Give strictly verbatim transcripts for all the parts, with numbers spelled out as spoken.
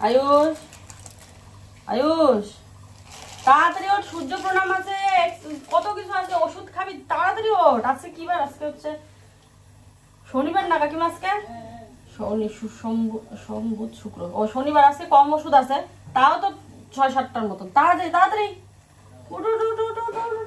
আয়ুষ আয়ুষ তাড়াতাড়ি ওঠ, সূর্য প্রণাম আছে, কত কিছু আছে, ওষুধ খাবি, তাড়াতাড়ি ওঠ। আজকে কি বার? আজকে হচ্ছে শনিবার না কাকিমা? আজকে শনি সোম বুধ শুক্র, ও শনিবার। আজকে কম ওষুধ আছে, তাও তো ছয় সাতটার মতন। তাড়াতাড়ি তাড়াতাড়ি উঠ উঠ উঠ উঠ উঠ উঠ।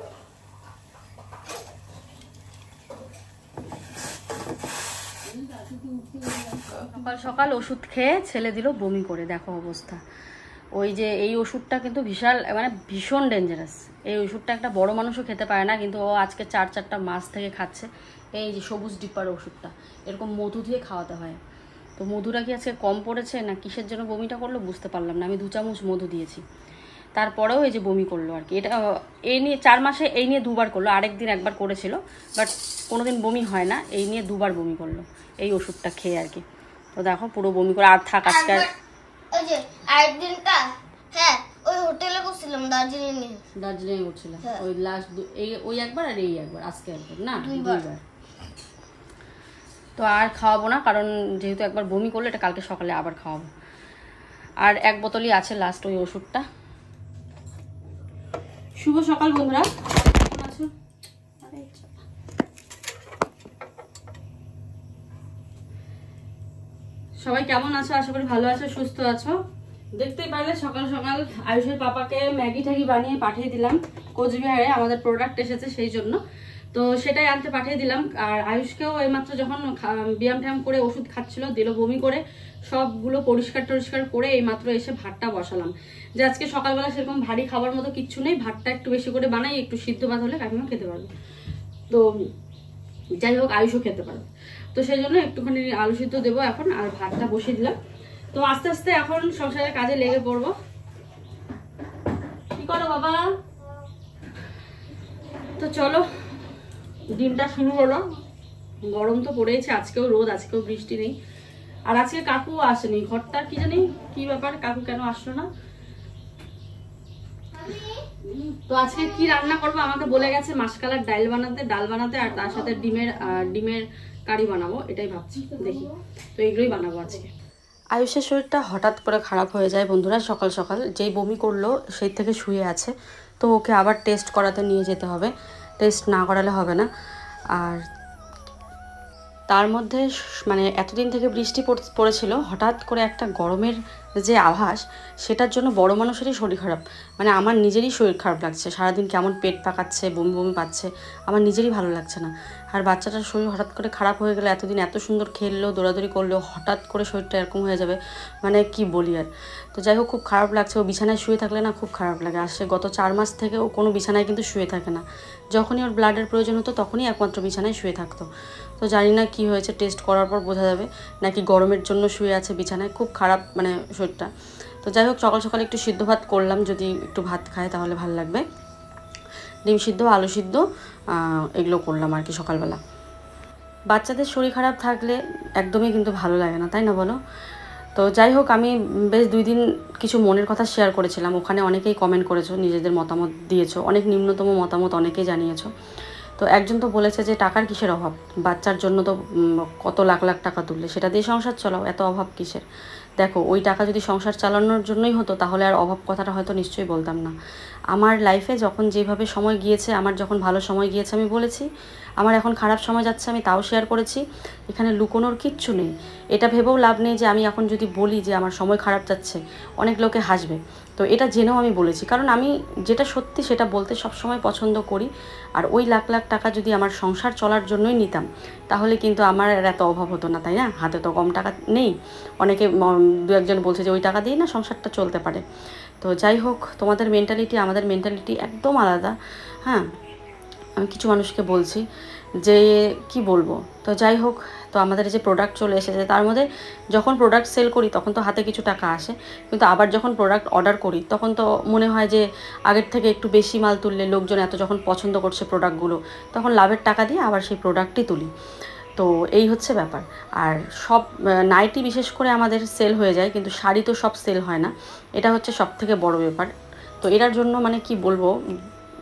সকাল সকাল ওষুধ খেয়ে ছেলে দিল বমি করে, দেখো অবস্থা। ওই যে এই ওষুধটা কিন্তু বিশাল মানে ভীষণ ডেঞ্জারাস। এই ওষুধটা একটা বড় মানুষও খেতে পারে না, কিন্তু ও আজকে চার চারটা মাস থেকে খাচ্ছে। এই যে সবুজ ডিব্বার ওষুধটা এরকম মধু দিয়ে খাওয়াতে হয়। তো মধুটা কি আজকে কম পড়েছে না কিসের জন্য বমিটা করলো বুঝতে পারলাম না। আমি দু চামচ মধু দিয়েছি, তারপরেও এই যে বমি করলো আর কি। এটা এই নিয়ে চার মাসে এই নিয়ে দুবার করলো, আরেকদিন একবার করেছিল, বাট কোনোদিন বমি হয় না। এই নিয়ে দুবার বমি করলো এই ওষুধটা খেয়ে আর কি। তো দেখো পুরো বমি করে আর থাক আজকে। ওই যে আরেকদিনটা হ্যাঁ ওই হোটেলে করছিলাম, দার্জিলিং এ। দার্জিলিং এ করছিলাম ওই লাস্ট এই ওই একবার আর এই একবার, আজকে একবার না দুইবার। তো আর খাওয়াবো না, কারণ যেহেতু একবার বমি করলো, এটা কালকে সকালে আবার খাওয়াবো। আর এক বোতলই আছে লাস্ট ওই ওষুধটা। শুভ সকাল বন্ধুরা, কেমন আছো? সবাই কেমন আছো? আশা করি ভালো আছো, সুস্থ আছো। দেখতেই পারলে সকাল সকাল আয়ুষের পাপাকে ম্যাগি ট্যাগি বানিয়ে পাঠিয়ে দিলাম। কোচবিহারে আমাদের প্রোডাক্ট এসেছে সেই জন্য, তো সেটাই আনতে পাঠিয়ে দিলাম। আর আয়ুষকেও এইমাত্র যখন ব্যায়াম ট্যায়াম করে ওষুধ খাচ্ছিল, দিল বমি করে, সবগুলো পরিষ্কার টরিষ্কার করে এইমাত্র এসে ভাতটা বসালাম। যে আজকে সকালবেলা সেরকম ভারী খাবার মতো কিচ্ছু নেই, ভাতটা একটু বেশি করে বানাই, একটু সিদ্ধ ভাত হলে কাকিমা খেতে পারবে। তো যাই হোক আয়ুষও খেতে পারবে, তো সেই জন্য একটুখানি আলু সিদ্ধ দেবো এখন, আর ভাতটা বসিয়ে দিলাম। তো আস্তে আস্তে এখন সংসারের কাজে লেগে পড়বো। কি করো বাবা? তো চলো, দিনটা শুরু হলো। গরম তো পড়েছে, আজকেও রোদ, আজকেও বৃষ্টি নেই। আর আজকে কাকু আসেনি, ঘরটা কি জানি কি ব্যাপার, কাকু কেন আসলো না। তো আজকে কি রান্না করবো আমাকে বলে গেছে মাসকালার ডাল বানাতে ডাল বানাতে আর তার সাথে ডিমের ডিমের কারি বানাবো, এটাই ভাবছি, দেখি। তো এগুলোই বানাবো আজকে। আয়ুষের শরীরটা হঠাৎ করে খারাপ হয়ে যায় বন্ধুরা। সকাল সকাল যেই বমি করলো সেই থেকে শুয়ে আছে, তো ওকে আবার টেস্ট করাতে নিয়ে যেতে হবে, টেস্ট না করালে হবে না। আর তার মধ্যে মানে এতদিন থেকে বৃষ্টি পড়েছিল, হঠাৎ করে একটা গরমের যে আভাস, সেটার জন্য বড় মানুষেরই শরীর খারাপ, মানে আমার নিজেরই শরীর খারাপ লাগছে। সারাদিন কেমন পেট পাকাচ্ছে, বমি বমি পাচ্ছে, আমার নিজেরই ভালো লাগছে না। আর বাচ্চাটার শরীর হঠাৎ করে খারাপ হয়ে গেলে, এতদিন এত সুন্দর খেললো দৌড়াদৌড়ি করলেও হঠাৎ করে শরীরটা এরকম হয়ে যাবে, মানে কি বলি আর। তো যাই হোক খুব খারাপ লাগছে। ও বিছানায় শুয়ে থাকলে না খুব খারাপ লাগে। আর সে গত চার মাস থেকে ও কোনো বিছানায় কিন্তু শুয়ে থাকে না, যখনই ওর ব্লাডের প্রয়োজন হতো তখনই একমাত্র বিছানায় শুয়ে থাকতো। তো জানি না কি হয়েছে, টেস্ট করার পর বোঝা যাবে, নাকি গরমের জন্য শুয়ে আছে বিছানায়, খুব খারাপ মানে শরীরটা। তো যাই হোক সকাল সকাল একটু সিদ্ধ ভাত করলাম, যদি একটু ভাত খায় তাহলে ভালো লাগবে। ডিম সিদ্ধ, আলু সিদ্ধ এগুলো করলাম আর কি সকালবেলা। বাচ্চাদের শরীর খারাপ থাকলে একদমই কিন্তু ভালো লাগে না, তাই না বলো? তো যাই হোক আমি বেশ দুই দিন কিছু মনের কথা শেয়ার করেছিলাম, ওখানে অনেকেই কমেন্ট করেছো, নিজেদের মতামত দিয়েছো, অনেক নিম্নতম মতামত অনেকেই জানিয়েছো। তো একজন তো বলেছে যে টাকার কিসের অভাব, বাচ্চার জন্য তো কত লাখ লাখ টাকা তুললে, সেটা দিয়ে সংসার চালাও, এত অভাব কিসের। দেখো ওই টাকা যদি সংসার চালানোর জন্যই হতো তাহলে আর অভাব কথাটা হয়তো নিশ্চয়ই বলতাম না। আমার লাইফে যখন যেভাবে সময় গিয়েছে, আমার যখন ভালো সময় গিয়েছে আমি বলেছি, আমার এখন খারাপ সময় যাচ্ছে আমি তাও শেয়ার করেছি। এখানে লুকোনোর কিচ্ছু নেই। এটা ভেবেও লাভ নেই যে আমি এখন যদি বলি যে আমার সময় খারাপ যাচ্ছে অনেক লোকে হাসবে, তো এটা জেনেও আমি বলেছি, কারণ আমি যেটা সত্যি সেটা বলতে সবসময় পছন্দ করি। আর ওই লাখ লাখ টাকা যদি আমার সংসার চলার জন্যই নিতাম তাহলে কিন্তু আমার এত অভাব হতো না, তাই না? হাতে তো কম টাকা নেই, অনেকে দু একজন বলছে যে ওই টাকা দিয়ে না সংসারটা চলতে পারে। তো যাই হোক তোমাদের মেন্টালিটি আমাদের মেন্টালিটি একদম আলাদা। হ্যাঁ, আমি কিছু মানুষকে বলছি যে কি বলবো। তো যাই হোক, তো আমাদের যে প্রোডাক্ট চলে এসেছে তার মধ্যে যখন প্রোডাক্ট সেল করি তখন তো হাতে কিছু টাকা আসে, কিন্তু আবার যখন প্রোডাক্ট অর্ডার করি তখন তো মনে হয় যে আগের থেকে একটু বেশি মাল তুললে লোকজন এত যখন পছন্দ করছে প্রোডাক্টগুলো, তখন লাভের টাকা দিয়ে আবার সেই প্রোডাক্টই তুলি। তো এই হচ্ছে ব্যাপার। আর সব নাইটি বিশেষ করে আমাদের সেল হয়ে যায়, কিন্তু শাড়ি তো সব সেল হয় না, এটা হচ্ছে সব থেকে বড় ব্যাপার। তো এটার জন্য মানে কি বলবো,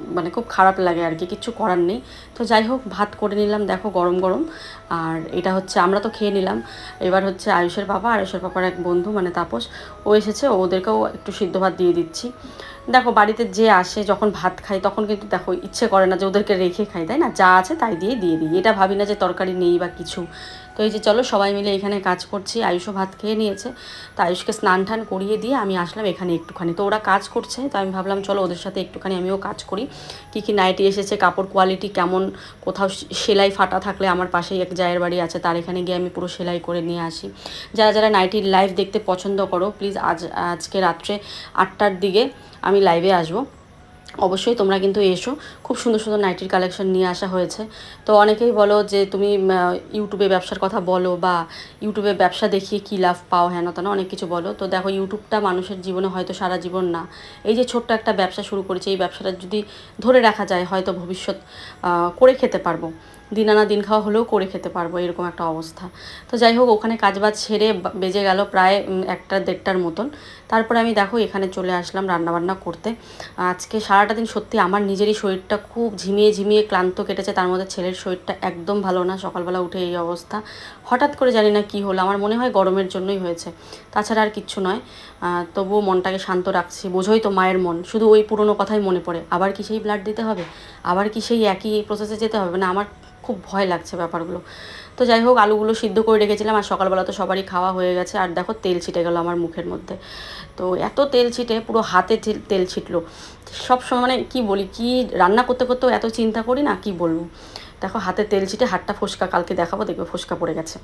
মানে খুব খারাপ লাগে আর কি, কিচ্ছু করার নেই। তো যাই হোক ভাত করে নিলাম দেখো গরম গরম। আর এটা হচ্ছে আমরা তো খেয়ে নিলাম, এবার হচ্ছে আয়ুষের পাপা, আয়ুষের পাপার এক বন্ধু মানে তাপস, ও এসেছে, ওদেরকেও একটু সিদ্ধ ভাত দিয়ে দিচ্ছি। দেখো বাড়িতে যে আসে যখন ভাত খাই তখন কিন্তু দেখো ইচ্ছে করে না যে ওদেরকে রেখে খাই, তাই না, যা আছে তাই দিয়ে দিয়ে দিই, এটা ভাবি না যে তরকারি নেই বা কিছু। তো এই যে চলো সবাই মিলে এখানে কাজ করছি, আয়ুষও ভাত খেয়ে নিয়েছে, তো আয়ুষকে স্নান টান করিয়ে দিয়ে আমি আসলাম এখানে একটুখানি। তো ওরা কাজ করছে, তো আমি ভাবলাম চলো ওদের সাথে একটুখানি আমিও কাজ করি। কী কী নাইটি এসেছে, কাপড় কোয়ালিটি কেমন, কোথাও সেলাই ফাটা থাকলে আমার পাশেই এক জায়ের বাড়ি আছে, তার এখানে গিয়ে আমি পুরো সেলাই করে নিয়ে আসি। যারা যারা নাইটির লাইভ দেখতে পছন্দ করো প্লিজ আজ আজকে রাত্রে আটটার দিকে আমি লাইভে আসবো, অবশ্যই তোমরা কিন্তু এসো। খুব সুন্দর সুন্দর নাইটির কালেকশন নিয়ে আসা হয়েছে। তো অনেকেই বলো যে তুমি ইউটিউবে ব্যবসার কথা বলো বা ইউটিউবে ব্যবসা দেখিয়ে কী লাভ পাও, হেন তেন অনেক কিছু বলো। তো দেখো ইউটিউবটা মানুষের জীবনে হয়তো সারা জীবন না, এই যে ছোট্ট একটা ব্যবসা শুরু করেছি, এই ব্যবসাটা যদি ধরে রাখা যায় হয়তো ভবিষ্যৎ করে খেতে পারবো, দিন আনা দিন খাওয়া হলেও করে খেতে পারবো, এরকম একটা অবস্থা। তো যাই হোক ওখানে কাজবাজ ছেড়ে বেজে গেল প্রায় একটা দেড়টার মতন। তারপরে আমি দেখো এখানে চলে আসলাম রান্নাবান্না করতে। আজকে সারাটা দিন সত্যি আমার নিজেরই শরীরটা খুব ঝিমিয়ে ঝিমিয়ে ক্লান্ত কেটেছে, তার মধ্যে ছেলের শরীরটা একদম ভালো না, সকালবেলা উঠে এই অবস্থা, হঠাৎ করে জানি না কি হলো, আমার মনে হয় গরমের জন্যই হয়েছে, তাছাড়া আর কিচ্ছু নয়। তবুও মনটাকে শান্ত রাখছি, বোঝোই তো মায়ের মন, শুধু ওই পুরনো কথাই মনে পড়ে, আবার কি সেই ব্লাড দিতে হবে, আবার কি সেই একই প্রসেসে যেতে হবে, না আমার খুব ভয় লাগছে ব্যাপারগুলো। তো যাই হোক আলুগুলো সিদ্ধ করে রেখেছিলাম, আর সকালবেলা তো সবারই খাওয়া হয়ে গেছে। আর দেখো তেল ছিটে গেল আমার মুখের মধ্যে, তো এত তেল ছিটে পুরো হাতে তেল ছিটলো। সব সময় মানে কি বলি, কি রান্না করতে করতেও এত চিন্তা করি না, কি বলবো। দেখো হাতে তেল ছিটে হাতটা ফোসকা, কালকে দেখাবো দেখবে ফোসকা পড়ে গেছে।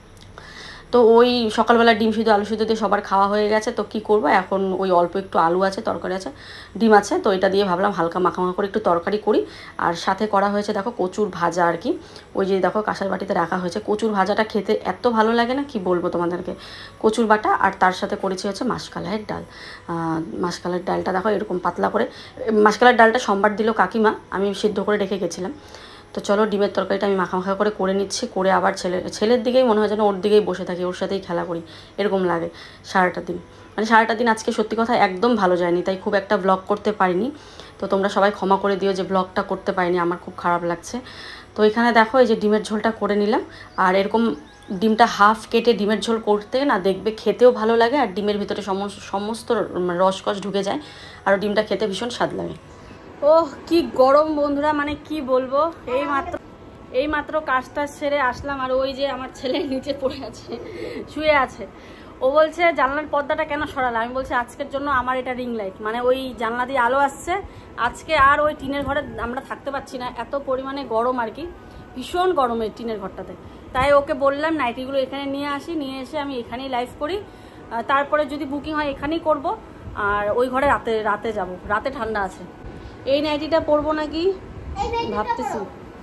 তো ওই সকালবেলা ডিম সিদ্ধ আলু সিদ্ধ দিয়ে সবার খাওয়া হয়ে গেছে, তো কী করবো এখন, ওই অল্প একটু আলু আছে, তরকারি আছে, ডিম আছে, তো এটা দিয়ে ভাবলাম হালকা মাখা মাখা করে একটু তরকারি করি। আর সাথে করা হয়েছে দেখো কচুর ভাজা আর কি, ওই যে দেখো কাঁসার বাটিতে রাখা হয়েছে। কচুর ভাজাটা খেতে এত ভালো লাগে না কি বলবো তোমাদেরকে, কচুর বাটা, আর তার সাথে করেছি হচ্ছে মাসকালাইয়ের ডাল। মাসকালাইয়ের ডালটা দেখো এরকম পাতলা করে, মাসকালাইয়ের ডালটা সোমবার দিল কাকিমা, আমি সিদ্ধ করে রেখে গেছিলাম। তো চলো ডিমের তরকারিটা আমি মাখা মাখা করে করে নিচ্ছি, করে আবার ছেলে ছেলের দিকেই মনে হয় যেন ওর দিকেই বসে থাকি, ওর সাথেই খেলা করি, এরকম লাগে সারাটা দিন। মানে সারাটা দিন আজকে সত্যি কথা একদম ভালো যায়নি, তাই খুব একটা ব্লগ করতে পারিনি। তো তোমরা সবাই ক্ষমা করে দিও যে ব্লগটা করতে পারিনি, আমার খুব খারাপ লাগছে। তো এখানে দেখো এই যে ডিমের ঝোলটা করে নিলাম, আর এরকম ডিমটা হাফ কেটে ডিমের ঝোল করতে না দেখবে খেতেও ভালো লাগে, আর ডিমের ভিতরে সমস্ত সমস্ত রসকস ঢুকে যায়, আর ডিমটা খেতে ভীষণ স্বাদ লাগে। ওহ কি গরম বন্ধুরা, মানে কি বলবো, এই মাত্র এই মাত্র কাজটা সেরে আসলাম, আর ওই যে আমার ছেলে নিচে পড়ে আছে, শুয়ে আছে। ও বলছে জানলার পর্দাটা কেন সরালে, আমি বলছি আজকের জন্য আমার এটা রিং লাইট, মানে ওই জানলা দিয়ে আলো আসছে আজকে, আর ওই টিনের ঘরে আমরা থাকতে পারছি না, এত পরিমাণে গরম আর কি, ভীষণ গরম এই টিনের ঘরটাতে। তাই ওকে বললাম নাইটিগুলো এখানে নিয়ে আসি, নিয়ে এসে আমি এখানেই লাইভ করি, তারপরে যদি বুকিং হয় এখানেই করব, আর ওই ঘরে রাতে রাতে যাব, রাতে ঠান্ডা আছে। এই নাইটিটা পরবো নাকি ভাবতেছি,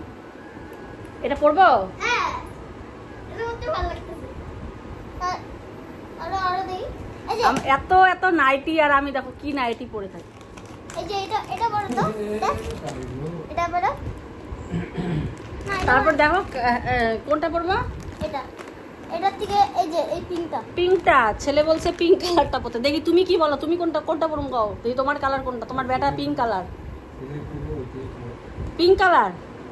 এটা পরবো, এত এত নাইটি, আর আমি দেখো কি নাইটি পরে থাকি। তারপর দেখো কোনটা পরবো, এটা এটা থেকে এই যে এই পিঙ্কটা, পিঙ্কটা ছেলে বলছে পিঙ্ক কালারটা পরতে, দেখি তুমি কি বলো, তুমি কোনটা কোনটা পরুম গাও, দেখি তোমার কালার কোনটা, তোমার বেটা পিঙ্ক কালার, পিঙ্ক কালার,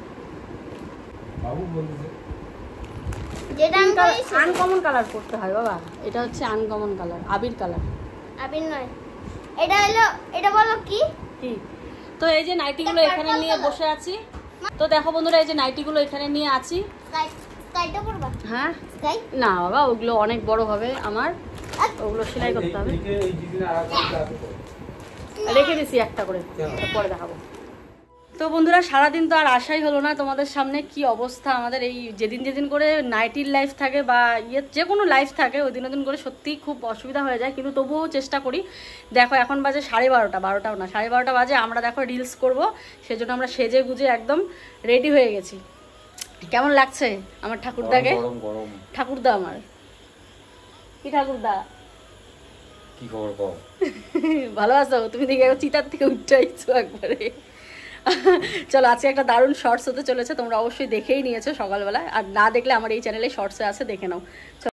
যেটা আনকমন কালার করতে হয় বাবা, এটা হচ্ছে আনকমন কালার, আবির কালার, আবির নয় এটা হলো, এটা বলো কি কি। তো এই যে নাইটিগুলো এখানে নিয়ে বসে আছি, তো দেখো বন্ধুরা এই যে নাইটিগুলো এখানে নিয়ে আছি, হ্যাঁ না বাবা ওগুলো অনেক বড় হবে আমার, ওগুলো সেলাই করতে হবে, রেখে দিছি একটা করে, পরে দেখাবো। তো বন্ধুরা সারাদিন তো আর আশাই হলো না তোমাদের সামনে, কি অবস্থা আমাদের এই যেদিন যেদিন করে নাইটির লাইফ থাকে বা ইয়ে যে কোনো লাইফ থাকে, ওই দিন দিন করে সত্যিই খুব অসুবিধা হয়ে যায়, কিন্তু তবুও চেষ্টা করি। দেখো এখন বাজে সাড়ে বারোটা, বারোটাও না সাড়ে বারোটা বাজে, আমরা দেখো রিলস করব, সেজন্য আমরা সেজে গুজে একদম রেডি হয়ে গেছি। কেমন লাগছে আমার ঠাকুরদাকে, ঠাকুরদা আমার কি ঠাকুরদা, কি খবর কও, ভালো আছো তুমি, দেখে চিতার থেকে উঠে আইছো একবারে। চলো আজকে একটা দারুণ শর্টস হতে চলেছে, তোমরা অবশ্যই দেখেই নিয়েছো সকালবেলা, আর না দেখলে আমার এই চ্যানেলে শর্টসে আছে, দেখে নাও।